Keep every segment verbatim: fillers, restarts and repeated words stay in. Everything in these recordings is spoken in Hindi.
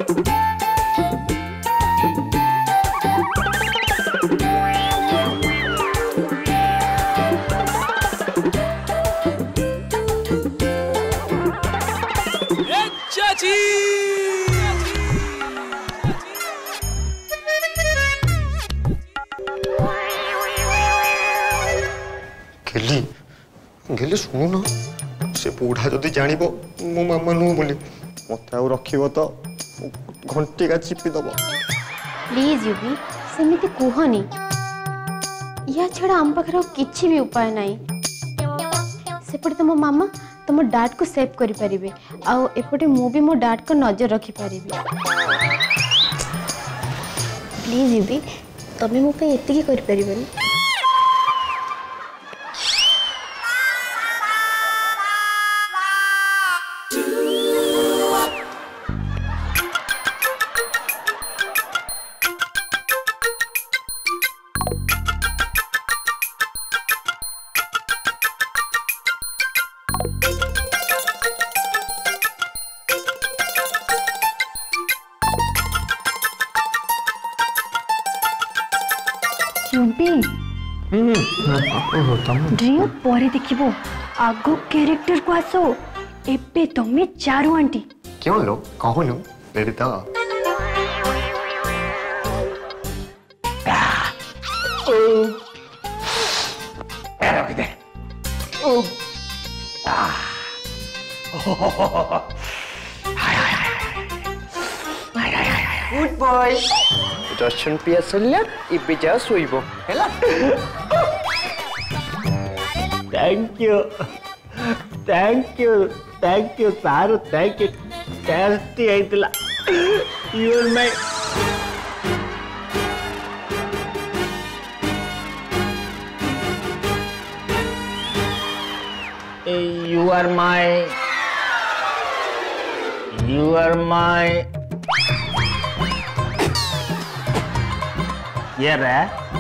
चाची गेली गेली शुणु से बुढ़ा जदि जान मो मामा नुह बोली मत रख तो घंटी का चिपिदब प्लीज युवी सेमिति कहनी या छड़ा आम पाखे किसी भी उपाय नहीं सेपटे तुम मामा तुम डाट को सेव करि परिबे आ एपटे मु भी मो डाट को नजर रखी परिबे प्लीज युवी तमे मो पे एतिकी करि परिबनी ड्रियो परे देखिबो आगो कैरेक्टर को आसो एबे तमे चारू आंटी क्यों लो कहो लो मेरी ता गुड बॉय दर्शन पिया सल्ला इबे जा सोइबो हैला thank you thank you thank you सारू थैंक यू टेस्टी आइतला you are my you are my you are my ये रे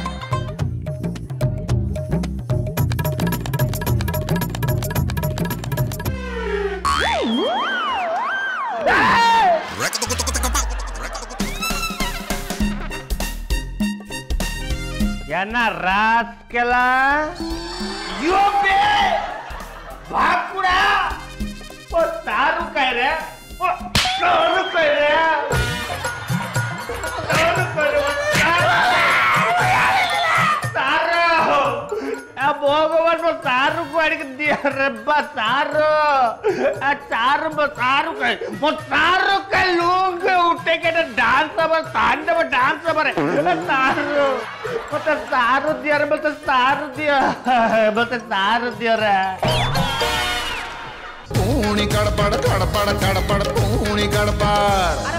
याना रात केला यो बे भाकुड़ा ओ तारू कह रे ओ तारू कह रे तारू कह रे भगवान मो सारू को आड़ दिया रे बा सारू आ सारू मो सारू के मो सारू के लोग उठे के डांस अब तांडव डांस अब रे सारू मत सारू दिया रे मत सारू दिया मत सारू दिया रे पूणी गड़बड़ गड़बड़ गड़बड़ पूणी गड़बड़